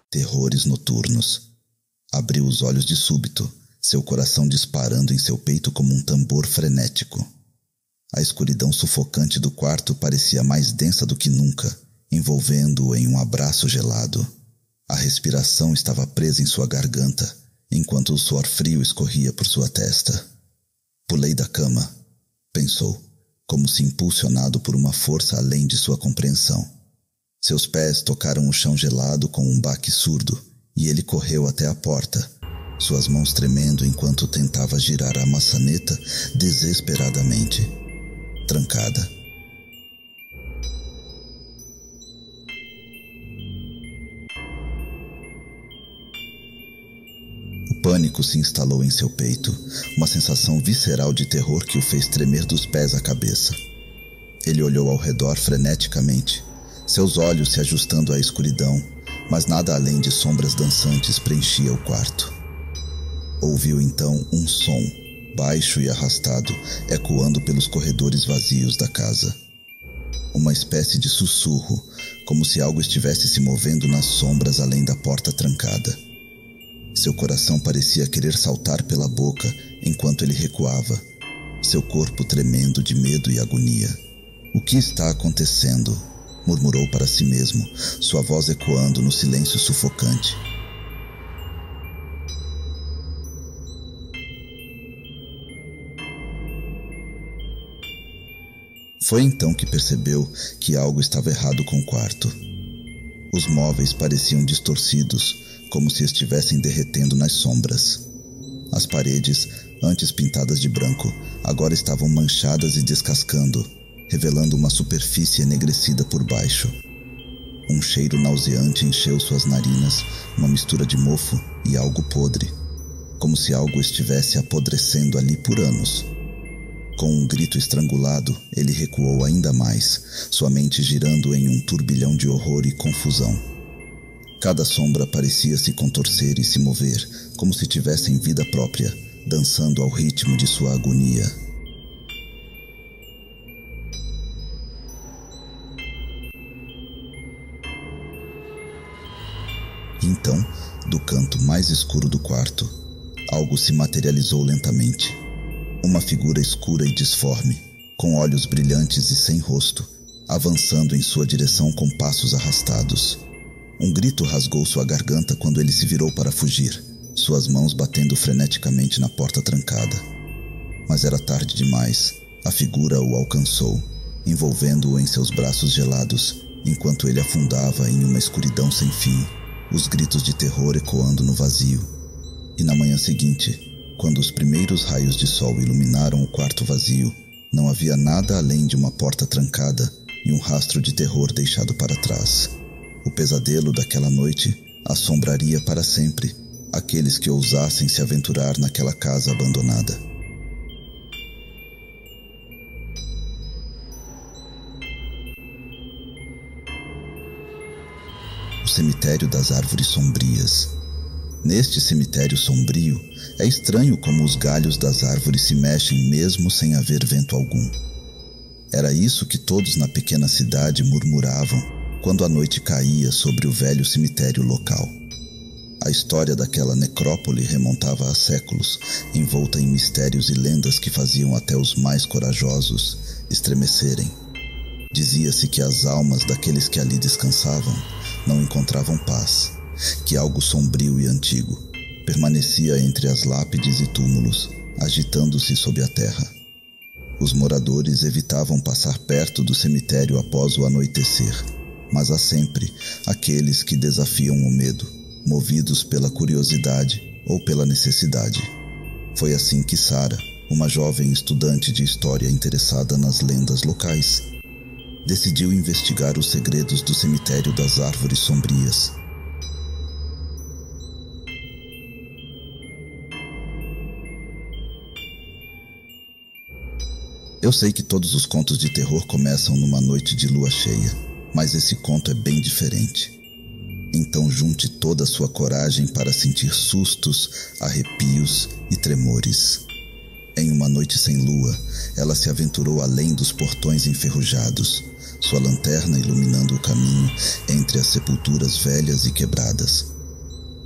Terrores noturnos. Abriu os olhos de súbito, seu coração disparando em seu peito como um tambor frenético. A escuridão sufocante do quarto parecia mais densa do que nunca, envolvendo-o em um abraço gelado. A respiração estava presa em sua garganta, enquanto o suor frio escorria por sua testa. Pulei da cama, pensou, como se impulsionado por uma força além de sua compreensão. Seus pés tocaram o chão gelado com um baque surdo, e ele correu até a porta, suas mãos tremendo enquanto tentava girar a maçaneta desesperadamente. Trancada. O pânico se instalou em seu peito, uma sensação visceral de terror que o fez tremer dos pés à cabeça. Ele olhou ao redor freneticamente, seus olhos se ajustando à escuridão, mas nada além de sombras dançantes preenchia o quarto. Ouviu então um som, baixo e arrastado, ecoando pelos corredores vazios da casa. Uma espécie de sussurro, como se algo estivesse se movendo nas sombras além da porta trancada. Seu coração parecia querer saltar pela boca enquanto ele recuava, seu corpo tremendo de medo e agonia. "O que está acontecendo?", murmurou para si mesmo, sua voz ecoando no silêncio sufocante. Foi então que percebeu que algo estava errado com o quarto. Os móveis pareciam distorcidos, como se estivessem derretendo nas sombras. As paredes, antes pintadas de branco, agora estavam manchadas e descascando, revelando uma superfície enegrecida por baixo. Um cheiro nauseante encheu suas narinas, uma mistura de mofo e algo podre, como se algo estivesse apodrecendo ali por anos. Com um grito estrangulado, ele recuou ainda mais, sua mente girando em um turbilhão de horror e confusão. Cada sombra parecia se contorcer e se mover, como se tivessem vida própria, dançando ao ritmo de sua agonia. Então, do canto mais escuro do quarto, algo se materializou lentamente. Uma figura escura e disforme, com olhos brilhantes e sem rosto, avançando em sua direção com passos arrastados. Um grito rasgou sua garganta quando ele se virou para fugir, suas mãos batendo freneticamente na porta trancada. Mas era tarde demais. A figura o alcançou, envolvendo-o em seus braços gelados, enquanto ele afundava em uma escuridão sem fim, os gritos de terror ecoando no vazio. E na manhã seguinte, quando os primeiros raios de sol iluminaram o quarto vazio, não havia nada além de uma porta trancada e um rastro de terror deixado para trás. O pesadelo daquela noite assombraria para sempre aqueles que ousassem se aventurar naquela casa abandonada. O cemitério das árvores sombrias. Neste cemitério sombrio, é estranho como os galhos das árvores se mexem mesmo sem haver vento algum. Era isso que todos na pequena cidade murmuravam quando a noite caía sobre o velho cemitério local. A história daquela necrópole remontava a séculos, envolta em mistérios e lendas que faziam até os mais corajosos estremecerem. Dizia-se que as almas daqueles que ali descansavam não encontravam paz, que algo sombrio e antigo permanecia entre as lápides e túmulos, agitando-se sob a terra. Os moradores evitavam passar perto do cemitério após o anoitecer, mas há sempre aqueles que desafiam o medo, movidos pela curiosidade ou pela necessidade. Foi assim que Sarah, uma jovem estudante de história interessada nas lendas locais, decidiu investigar os segredos do cemitério das árvores sombrias. Eu sei que todos os contos de terror começam numa noite de lua cheia, mas esse conto é bem diferente. Então junte toda a sua coragem para sentir sustos, arrepios e tremores. Em uma noite sem lua, ela se aventurou além dos portões enferrujados, sua lanterna iluminando o caminho entre as sepulturas velhas e quebradas,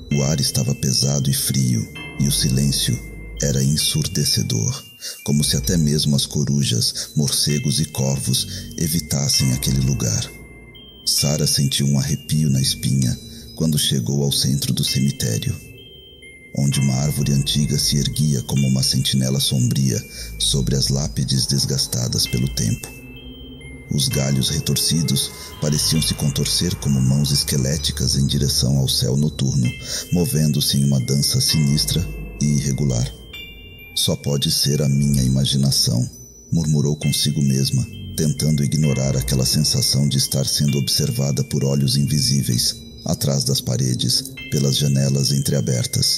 O ar estava pesado e frio, e o silêncio era ensurdecedor, como se até mesmo as corujas, morcegos e corvos evitassem aquele lugar. Sarah sentiu um arrepio na espinha quando chegou ao centro do cemitério, onde uma árvore antiga se erguia como uma sentinela sombria sobre as lápides desgastadas pelo tempo. Os galhos retorcidos pareciam se contorcer como mãos esqueléticas em direção ao céu noturno, movendo-se em uma dança sinistra e irregular. Só pode ser a minha imaginação, murmurou consigo mesma, tentando ignorar aquela sensação de estar sendo observada por olhos invisíveis, atrás das paredes, pelas janelas entreabertas.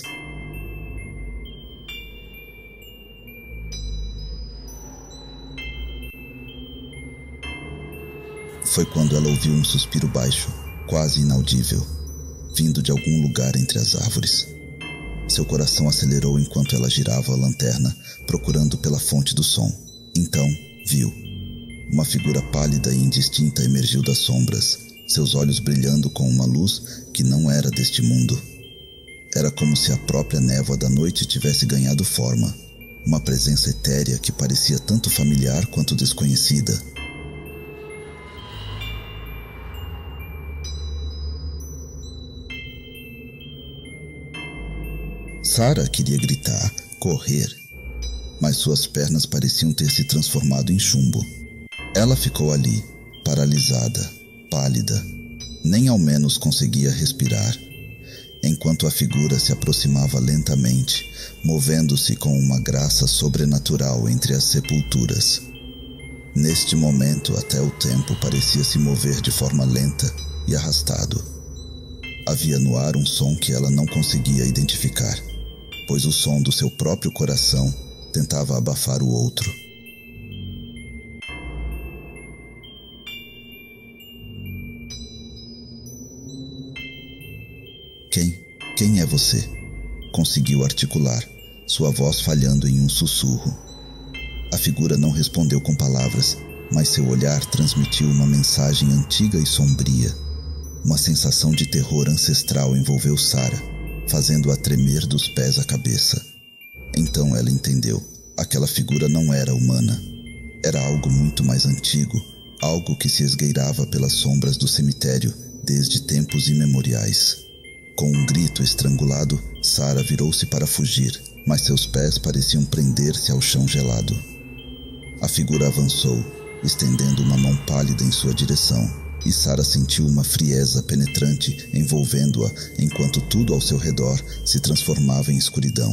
Foi quando ela ouviu um suspiro baixo, quase inaudível, vindo de algum lugar entre as árvores. Seu coração acelerou enquanto ela girava a lanterna, procurando pela fonte do som. Então, viu. Uma figura pálida e indistinta emergiu das sombras, seus olhos brilhando com uma luz que não era deste mundo. Era como se a própria névoa da noite tivesse ganhado forma, uma presença etérea que parecia tanto familiar quanto desconhecida. Sarah queria gritar, correr, mas suas pernas pareciam ter se transformado em chumbo. Ela ficou ali, paralisada, pálida, nem ao menos conseguia respirar, enquanto a figura se aproximava lentamente, movendo-se com uma graça sobrenatural entre as sepulturas. Neste momento, até o tempo parecia se mover de forma lenta e arrastado. Havia no ar um som que ela não conseguia identificar, pois o som do seu próprio coração tentava abafar o outro. Quem é você? Conseguiu articular, sua voz falhando em um sussurro. A figura não respondeu com palavras, mas seu olhar transmitiu uma mensagem antiga e sombria. Uma sensação de terror ancestral envolveu Sarah, fazendo-a tremer dos pés à cabeça. Então ela entendeu. Aquela figura não era humana. Era algo muito mais antigo, algo que se esgueirava pelas sombras do cemitério desde tempos imemoriais. Com um grito estrangulado, Sarah virou-se para fugir, mas seus pés pareciam prender-se ao chão gelado. A figura avançou, estendendo uma mão pálida em sua direção, e Sarah sentiu uma frieza penetrante envolvendo-a enquanto tudo ao seu redor se transformava em escuridão.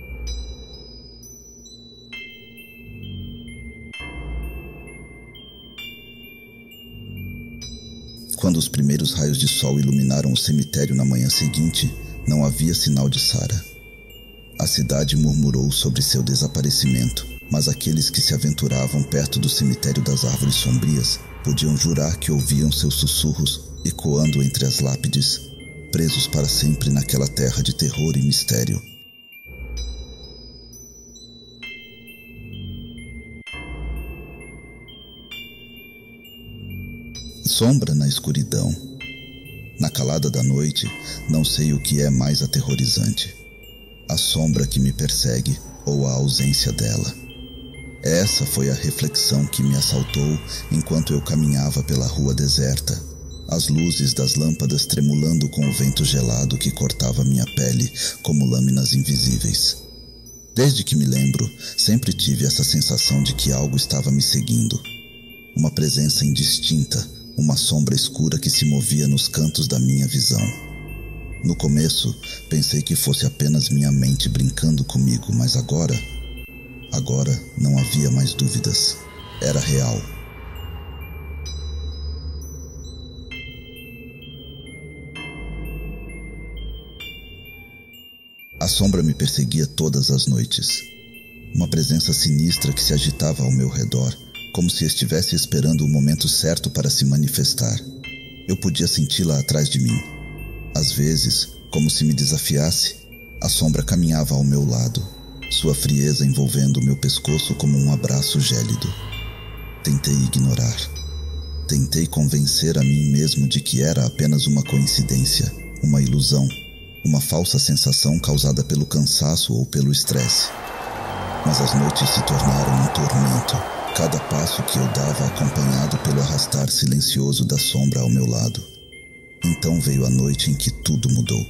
Quando os primeiros raios de sol iluminaram o cemitério na manhã seguinte, não havia sinal de Sarah. A cidade murmurou sobre seu desaparecimento, mas aqueles que se aventuravam perto do cemitério das árvores sombrias podiam jurar que ouviam seus sussurros ecoando entre as lápides, presos para sempre naquela terra de terror e mistério. Sombra na escuridão. Na calada da noite, não sei o que é mais aterrorizante: a sombra que me persegue ou a ausência dela. Essa foi a reflexão que me assaltou enquanto eu caminhava pela rua deserta, as luzes das lâmpadas tremulando com o vento gelado que cortava minha pele como lâminas invisíveis. Desde que me lembro, sempre tive essa sensação de que algo estava me seguindo. Uma presença indistinta, uma sombra escura que se movia nos cantos da minha visão. No começo, pensei que fosse apenas minha mente brincando comigo, mas agora não havia mais dúvidas. Era real. A sombra me perseguia todas as noites. Uma presença sinistra que se agitava ao meu redor, como se estivesse esperando o momento certo para se manifestar. Eu podia senti-la atrás de mim. Às vezes, como se me desafiasse, a sombra caminhava ao meu lado, sua frieza envolvendo o meu pescoço como um abraço gélido. Tentei ignorar. Tentei convencer a mim mesmo de que era apenas uma coincidência, uma ilusão, uma falsa sensação causada pelo cansaço ou pelo estresse. Mas as noites se tornaram um tormento, cada passo que eu dava acompanhado pelo arrastar silencioso da sombra ao meu lado. Então veio a noite em que tudo mudou.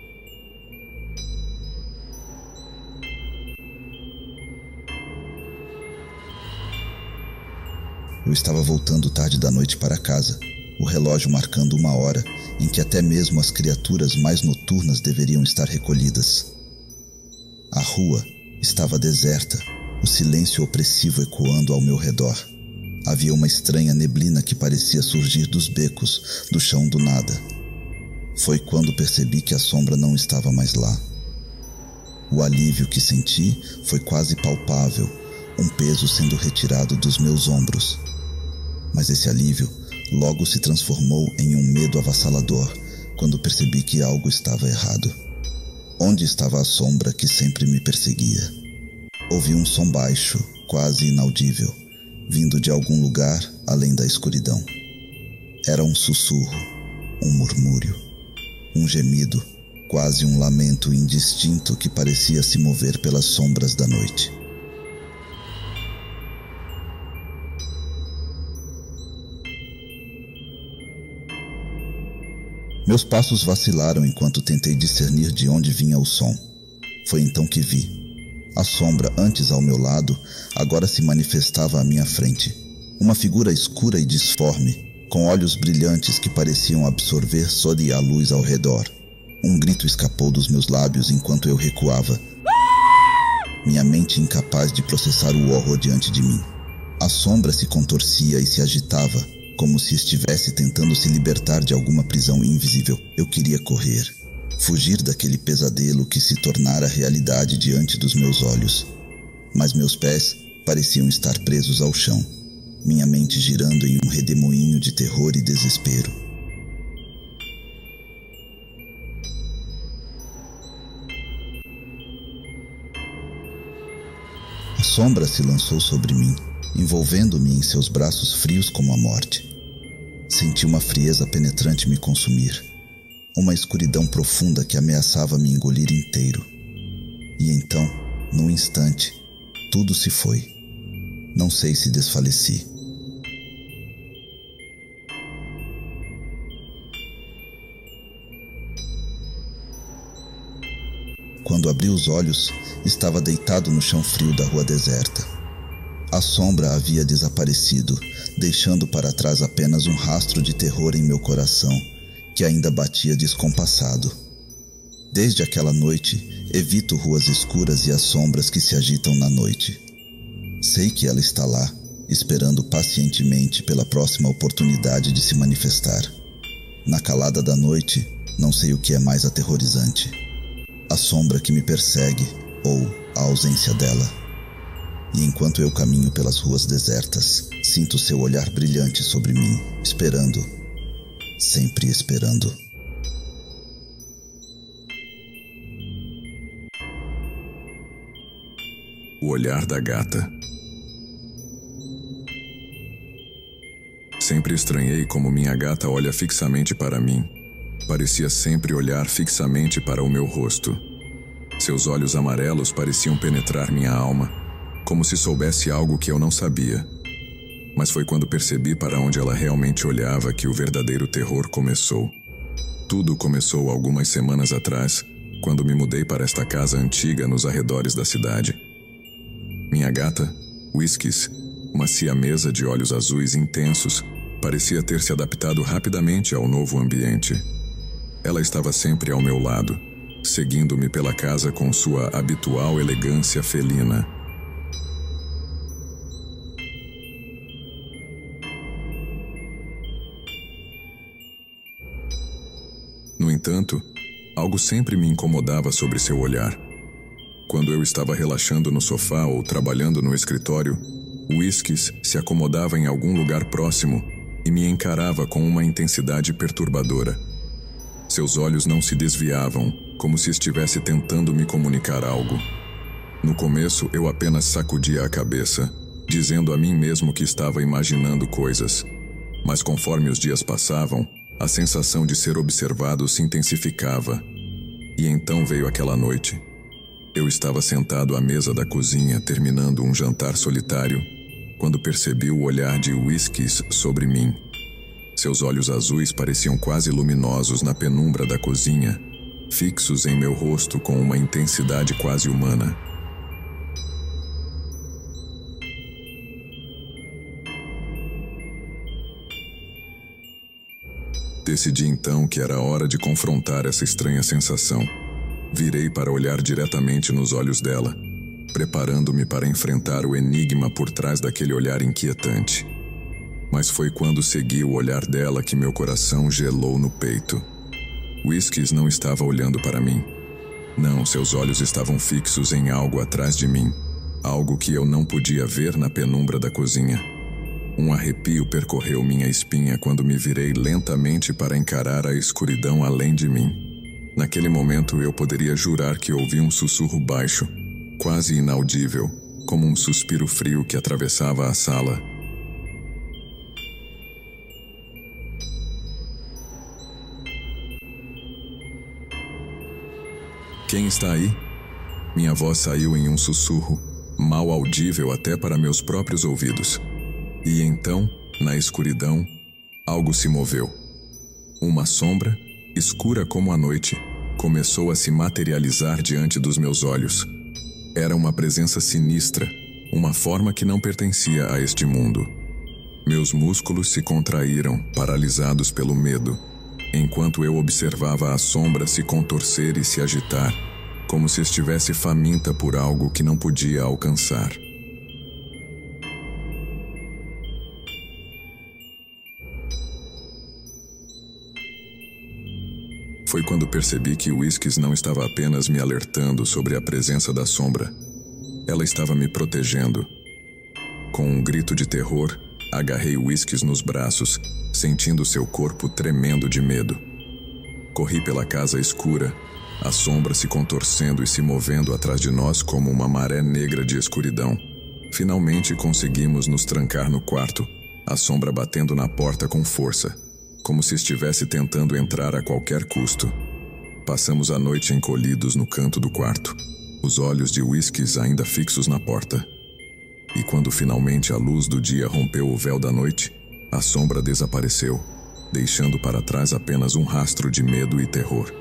Eu estava voltando tarde da noite para casa, o relógio marcando 1 hora em que até mesmo as criaturas mais noturnas deveriam estar recolhidas. A rua estava deserta, o silêncio opressivo ecoando ao meu redor. Havia uma estranha neblina que parecia surgir dos becos, do chão do nada. Foi quando percebi que a sombra não estava mais lá. O alívio que senti foi quase palpável, um peso sendo retirado dos meus ombros. Mas esse alívio logo se transformou em um medo avassalador quando percebi que algo estava errado. Onde estava a sombra que sempre me perseguia? Ouvi um som baixo, quase inaudível, vindo de algum lugar além da escuridão. Era um sussurro, um murmúrio, um gemido, quase um lamento indistinto que parecia se mover pelas sombras da noite. Meus passos vacilaram enquanto tentei discernir de onde vinha o som. Foi então que vi. A sombra, antes ao meu lado, agora se manifestava à minha frente. Uma figura escura e disforme, com olhos brilhantes que pareciam absorver toda a luz ao redor. Um grito escapou dos meus lábios enquanto eu recuava, minha mente incapaz de processar o horror diante de mim. A sombra se contorcia e se agitava, como se estivesse tentando se libertar de alguma prisão invisível. Eu queria correr, fugir daquele pesadelo que se tornara realidade diante dos meus olhos. Mas meus pés pareciam estar presos ao chão, minha mente girando em um redemoinho de terror e desespero. A sombra se lançou sobre mim, envolvendo-me em seus braços frios como a morte. Senti uma frieza penetrante me consumir, uma escuridão profunda que ameaçava me engolir inteiro. E então, num instante, tudo se foi. Não sei se desfaleci. Quando abri os olhos, estava deitado no chão frio da rua deserta. A sombra havia desaparecido, deixando para trás apenas um rastro de terror em meu coração, que ainda batia descompassado. Desde aquela noite, evito ruas escuras e as sombras que se agitam na noite. Sei que ela está lá, esperando pacientemente pela próxima oportunidade de se manifestar. Na calada da noite, não sei o que é mais aterrorizante: a sombra que me persegue ou a ausência dela. E enquanto eu caminho pelas ruas desertas, sinto seu olhar brilhante sobre mim, esperando, sempre esperando. O olhar da gata. Sempre estranhei como minha gata olha fixamente para mim. Parecia sempre olhar fixamente para o meu rosto. Seus olhos amarelos pareciam penetrar minha alma, como se soubesse algo que eu não sabia. Mas foi quando percebi para onde ela realmente olhava que o verdadeiro terror começou. Tudo começou algumas semanas atrás, quando me mudei para esta casa antiga nos arredores da cidade. Minha gata, Whiskys, uma siamesa de olhos azuis intensos, parecia ter se adaptado rapidamente ao novo ambiente. Ela estava sempre ao meu lado, seguindo-me pela casa com sua habitual elegância felina. No entanto, algo sempre me incomodava sobre seu olhar. Quando eu estava relaxando no sofá ou trabalhando no escritório, Whiskys se acomodava em algum lugar próximo e me encarava com uma intensidade perturbadora. Seus olhos não se desviavam, como se estivesse tentando me comunicar algo. No começo, eu apenas sacudia a cabeça, dizendo a mim mesmo que estava imaginando coisas. Mas conforme os dias passavam, a sensação de ser observado se intensificava. E então veio aquela noite. Eu estava sentado à mesa da cozinha, terminando um jantar solitário, quando percebi o olhar de Whiskys sobre mim. Seus olhos azuis pareciam quase luminosos na penumbra da cozinha, fixos em meu rosto com uma intensidade quase humana. Decidi então que era hora de confrontar essa estranha sensação. Virei para olhar diretamente nos olhos dela, preparando-me para enfrentar o enigma por trás daquele olhar inquietante. Mas foi quando segui o olhar dela que meu coração gelou no peito. Whiskys não estava olhando para mim. Não, seus olhos estavam fixos em algo atrás de mim, algo que eu não podia ver na penumbra da cozinha. Um arrepio percorreu minha espinha quando me virei lentamente para encarar a escuridão além de mim. Naquele momento eu poderia jurar que ouvi um sussurro baixo, quase inaudível, como um suspiro frio que atravessava a sala. Quem está aí? Minha voz saiu em um sussurro, mal audível até para meus próprios ouvidos. E então, na escuridão, algo se moveu. Uma sombra, escura como a noite, começou a se materializar diante dos meus olhos. Era uma presença sinistra, uma forma que não pertencia a este mundo. Meus músculos se contraíram, paralisados pelo medo, enquanto eu observava a sombra se contorcer e se agitar, como se estivesse faminta por algo que não podia alcançar. Foi quando percebi que Whiskys não estava apenas me alertando sobre a presença da sombra. Ela estava me protegendo. Com um grito de terror, agarrei Whiskys nos braços, sentindo seu corpo tremendo de medo. Corri pela casa escura, a sombra se contorcendo e se movendo atrás de nós como uma maré negra de escuridão. Finalmente conseguimos nos trancar no quarto, a sombra batendo na porta com força, como se estivesse tentando entrar a qualquer custo. Passamos a noite encolhidos no canto do quarto, os olhos de Whiskys ainda fixos na porta. E quando finalmente a luz do dia rompeu o véu da noite, a sombra desapareceu, deixando para trás apenas um rastro de medo e terror.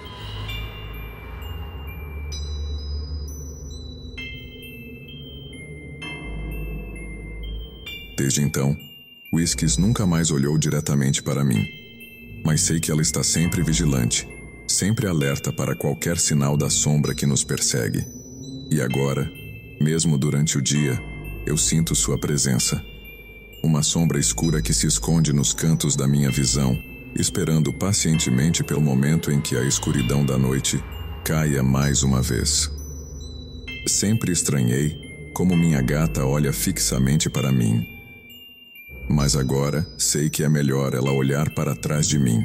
Desde então, Whiskys nunca mais olhou diretamente para mim. Mas sei que ela está sempre vigilante, sempre alerta para qualquer sinal da sombra que nos persegue. E agora, mesmo durante o dia, eu sinto sua presença. Uma sombra escura que se esconde nos cantos da minha visão, esperando pacientemente pelo momento em que a escuridão da noite caia mais uma vez. Sempre estranhei como minha gata olha fixamente para mim. Mas agora sei que é melhor ela olhar para trás de mim.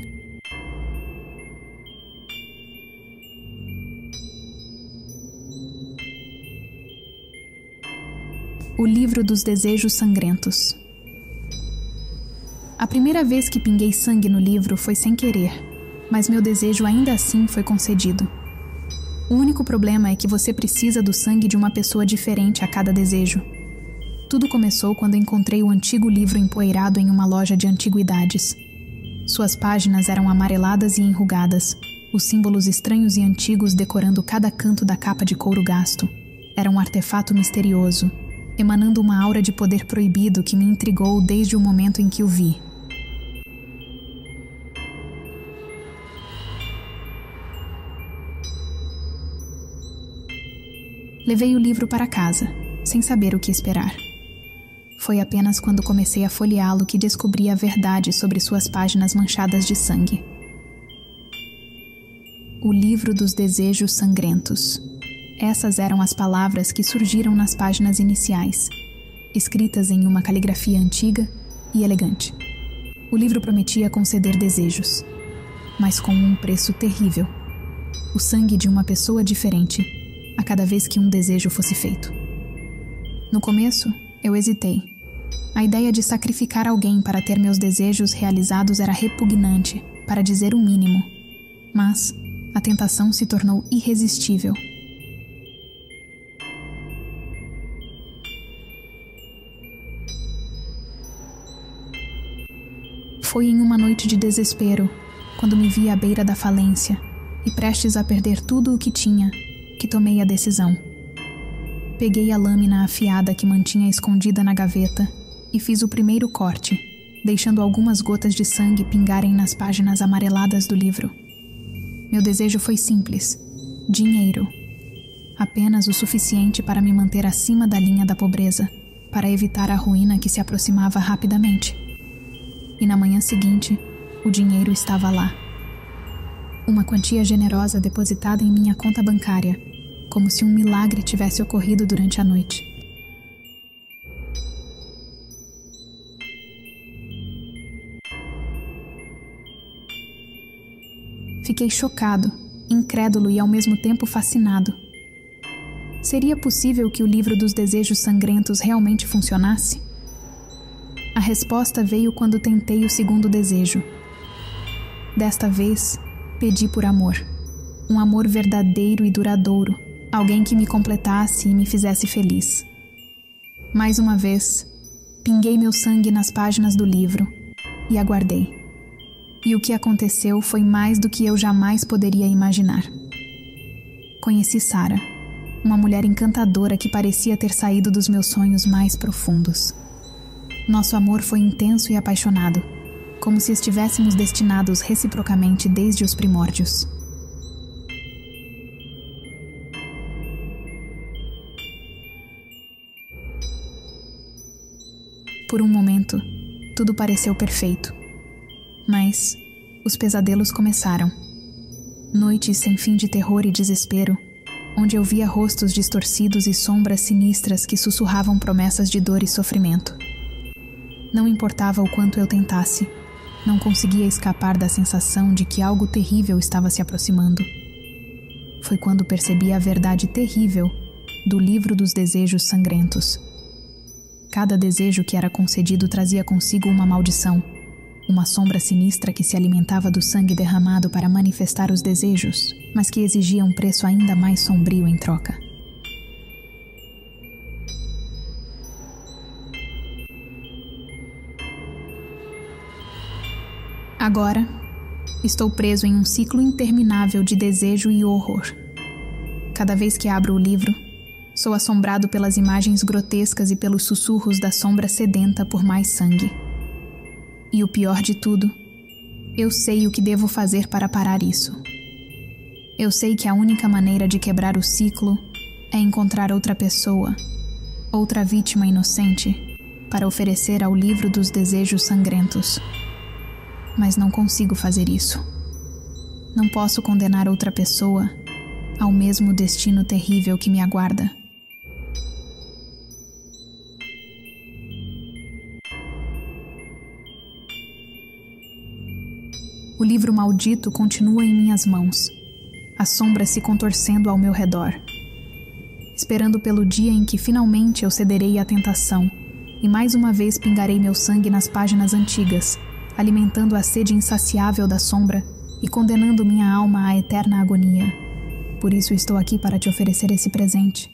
O livro dos desejos sangrentos. A primeira vez que pinguei sangue no livro foi sem querer, mas meu desejo ainda assim foi concedido. O único problema é que você precisa do sangue de uma pessoa diferente a cada desejo. Tudo começou quando encontrei o antigo livro empoeirado em uma loja de antiguidades. Suas páginas eram amareladas e enrugadas, os símbolos estranhos e antigos decorando cada canto da capa de couro gasto. Era um artefato misterioso, emanando uma aura de poder proibido que me intrigou desde o momento em que o vi. Levei o livro para casa, sem saber o que esperar. Foi apenas quando comecei a folheá-lo que descobri a verdade sobre suas páginas manchadas de sangue. O livro dos desejos sangrentos. Essas eram as palavras que surgiram nas páginas iniciais, escritas em uma caligrafia antiga e elegante. O livro prometia conceder desejos, mas com um preço terrível: o sangue de uma pessoa diferente a cada vez que um desejo fosse feito. No começo, eu hesitei. A ideia de sacrificar alguém para ter meus desejos realizados era repugnante, para dizer o mínimo. Mas, a tentação se tornou irresistível. Foi em uma noite de desespero, quando me vi à beira da falência e prestes a perder tudo o que tinha, que tomei a decisão. Peguei a lâmina afiada que mantinha escondida na gaveta e fiz o primeiro corte, deixando algumas gotas de sangue pingarem nas páginas amareladas do livro. Meu desejo foi simples: dinheiro. Apenas o suficiente para me manter acima da linha da pobreza, para evitar a ruína que se aproximava rapidamente. E na manhã seguinte, o dinheiro estava lá. Uma quantia generosa depositada em minha conta bancária, como se um milagre tivesse ocorrido durante a noite. Fiquei chocado, incrédulo e ao mesmo tempo fascinado. Seria possível que o livro dos desejos sangrentos realmente funcionasse? A resposta veio quando tentei o segundo desejo. Desta vez, pedi por amor. Um amor verdadeiro e duradouro. Alguém que me completasse e me fizesse feliz. Mais uma vez, pinguei meu sangue nas páginas do livro e aguardei. E o que aconteceu foi mais do que eu jamais poderia imaginar. Conheci Sarah, uma mulher encantadora que parecia ter saído dos meus sonhos mais profundos. Nosso amor foi intenso e apaixonado, como se estivéssemos destinados reciprocamente desde os primórdios. Por um momento, tudo pareceu perfeito. Mas os pesadelos começaram. Noites sem fim de terror e desespero, onde eu via rostos distorcidos e sombras sinistras que sussurravam promessas de dor e sofrimento. Não importava o quanto eu tentasse, não conseguia escapar da sensação de que algo terrível estava se aproximando. Foi quando percebi a verdade terrível do livro dos desejos sangrentos. Cada desejo que era concedido trazia consigo uma maldição, uma sombra sinistra que se alimentava do sangue derramado para manifestar os desejos, mas que exigia um preço ainda mais sombrio em troca. Agora, estou preso em um ciclo interminável de desejo e horror. Cada vez que abro o livro, sou assombrado pelas imagens grotescas e pelos sussurros da sombra sedenta por mais sangue. E o pior de tudo, eu sei o que devo fazer para parar isso. Eu sei que a única maneira de quebrar o ciclo é encontrar outra pessoa, outra vítima inocente, para oferecer ao livro dos desejos sangrentos. Mas não consigo fazer isso. Não posso condenar outra pessoa ao mesmo destino terrível que me aguarda. O livro maldito continua em minhas mãos, as sombras se contorcendo ao meu redor, esperando pelo dia em que finalmente eu cederei à tentação e mais uma vez pingarei meu sangue nas páginas antigas, alimentando a sede insaciável da sombra e condenando minha alma à eterna agonia. Por isso estou aqui para te oferecer esse presente.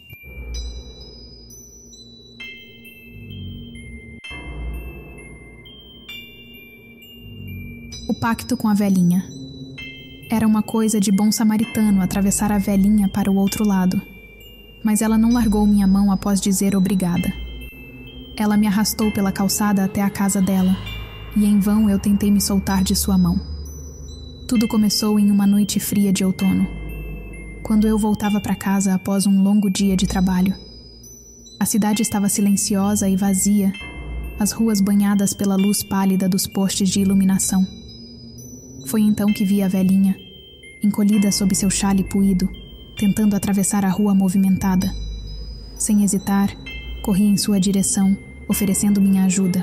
O pacto com a velhinha. Era uma coisa de bom samaritano atravessar a velhinha para o outro lado, mas ela não largou minha mão após dizer obrigada. Ela me arrastou pela calçada até a casa dela, e em vão eu tentei me soltar de sua mão. Tudo começou em uma noite fria de outono, quando eu voltava para casa após um longo dia de trabalho. A cidade estava silenciosa e vazia, as ruas banhadas pela luz pálida dos postes de iluminação. Foi então que vi a velhinha, encolhida sob seu xale puído, tentando atravessar a rua movimentada. Sem hesitar, corri em sua direção, oferecendo minha ajuda.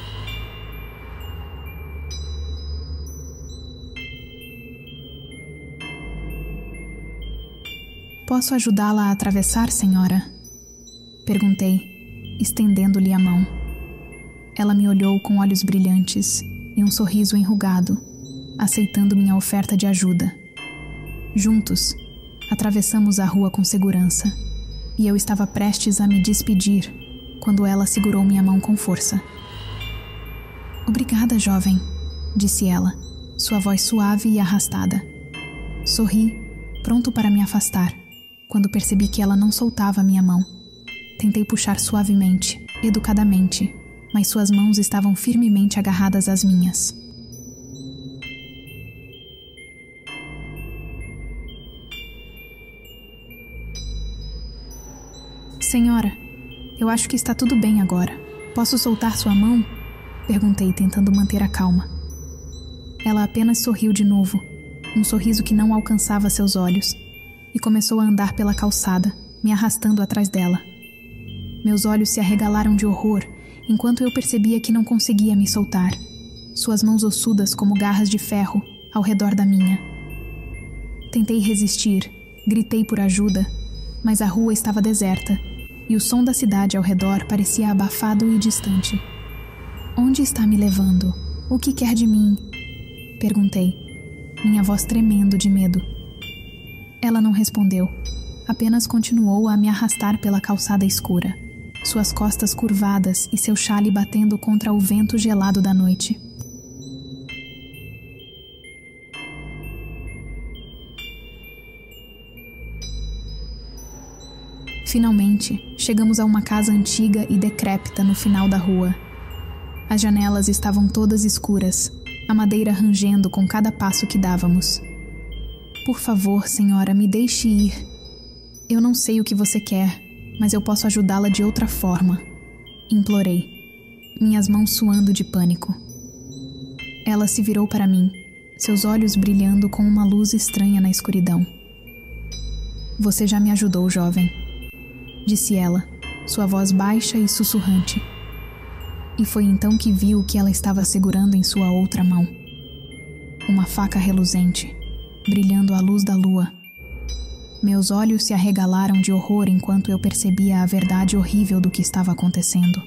Posso ajudá-la a atravessar, senhora? Perguntei, estendendo-lhe a mão. Ela me olhou com olhos brilhantes e um sorriso enrugado, aceitando minha oferta de ajuda. Juntos, atravessamos a rua com segurança, e eu estava prestes a me despedir quando ela segurou minha mão com força. "Obrigada, jovem", disse ela, sua voz suave e arrastada. Sorri, pronto para me afastar, quando percebi que ela não soltava minha mão. Tentei puxar suavemente, educadamente, mas suas mãos estavam firmemente agarradas às minhas. "Senhora, eu acho que está tudo bem agora. Posso soltar sua mão?" Perguntei, tentando manter a calma. Ela apenas sorriu de novo, um sorriso que não alcançava seus olhos, e começou a andar pela calçada, me arrastando atrás dela. Meus olhos se arregalaram de horror, enquanto eu percebia que não conseguia me soltar, suas mãos ossudas como garras de ferro ao redor da minha. Tentei resistir, gritei por ajuda, mas a rua estava deserta, e o som da cidade ao redor parecia abafado e distante. "Onde está me levando? O que quer de mim?" Perguntei, minha voz tremendo de medo. Ela não respondeu, apenas continuou a me arrastar pela calçada escura, suas costas curvadas e seu chale batendo contra o vento gelado da noite. Finalmente, chegamos a uma casa antiga e decrépita no final da rua. As janelas estavam todas escuras, a madeira rangendo com cada passo que dávamos. "Por favor, senhora, me deixe ir. Eu não sei o que você quer, mas eu posso ajudá-la de outra forma", implorei, minhas mãos suando de pânico. Ela se virou para mim, seus olhos brilhando com uma luz estranha na escuridão. "Você já me ajudou, jovem", disse ela, sua voz baixa e sussurrante. E foi então que vi o que ela estava segurando em sua outra mão. Uma faca reluzente, brilhando à luz da lua. Meus olhos se arregalaram de horror enquanto eu percebia a verdade horrível do que estava acontecendo.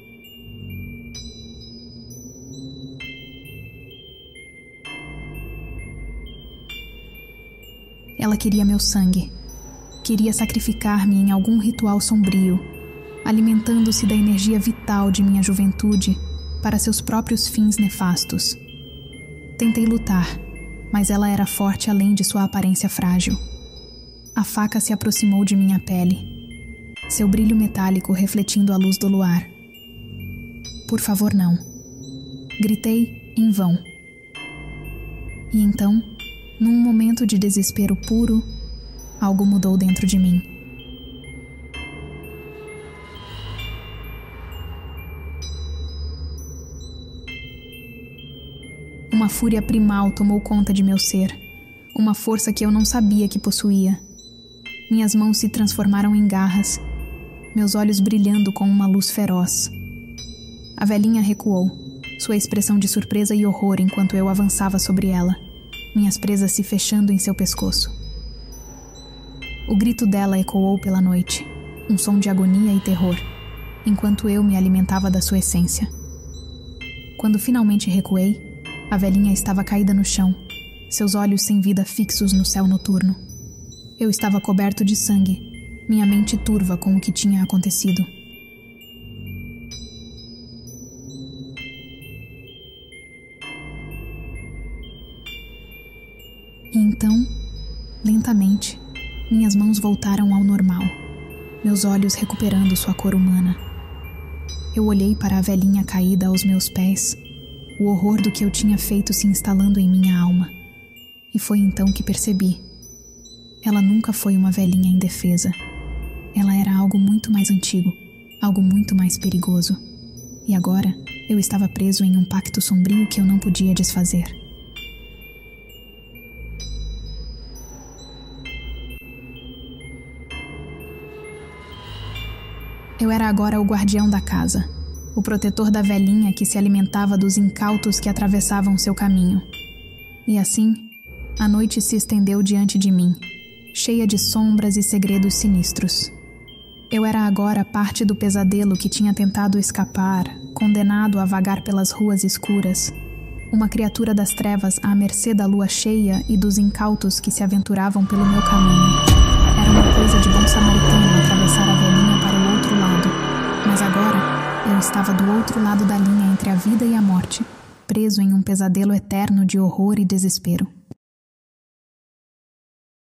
Ela queria meu sangue. Queria sacrificar-me em algum ritual sombrio, alimentando-se da energia vital de minha juventude para seus próprios fins nefastos. Tentei lutar, mas ela era forte além de sua aparência frágil. A faca se aproximou de minha pele, seu brilho metálico refletindo a luz do luar. "Por favor, não", gritei em vão. E então, num momento de desespero puro, algo mudou dentro de mim. Uma fúria primal tomou conta de meu ser, uma força que eu não sabia que possuía. Minhas mãos se transformaram em garras, meus olhos brilhando com uma luz feroz. A velhinha recuou, sua expressão de surpresa e horror enquanto eu avançava sobre ela, minhas presas se fechando em seu pescoço. O grito dela ecoou pela noite, um som de agonia e terror, enquanto eu me alimentava da sua essência. Quando finalmente recuei, a velhinha estava caída no chão, seus olhos sem vida fixos no céu noturno. Eu estava coberto de sangue, minha mente turva com o que tinha acontecido. E então, lentamente, minhas mãos voltaram ao normal, meus olhos recuperando sua cor humana. Eu olhei para a velhinha caída aos meus pés, o horror do que eu tinha feito se instalando em minha alma. E foi então que percebi. Ela nunca foi uma velhinha indefesa. Ela era algo muito mais antigo, algo muito mais perigoso. E agora, eu estava preso em um pacto sombrio que eu não podia desfazer. Eu era agora o guardião da casa, o protetor da velhinha que se alimentava dos incautos que atravessavam seu caminho. E assim, a noite se estendeu diante de mim, cheia de sombras e segredos sinistros. Eu era agora parte do pesadelo que tinha tentado escapar, condenado a vagar pelas ruas escuras, Uma criatura das trevas à mercê da lua cheia e dos incautos que se aventuravam pelo meu caminho. Era uma coisa de bom samaritano atravessar a velhinha para o outro lado. Mas agora, eu estava do outro lado da linha entre a vida e a morte, preso em um pesadelo eterno de horror e desespero.